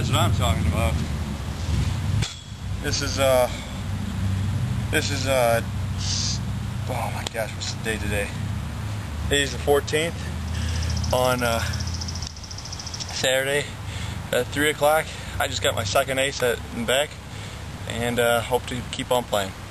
That's what I'm talking about. This is oh my gosh, what's the day today? Today's the 14th on Saturday at 3 o'clock. I just got my second ace in back and hope to keep on playing.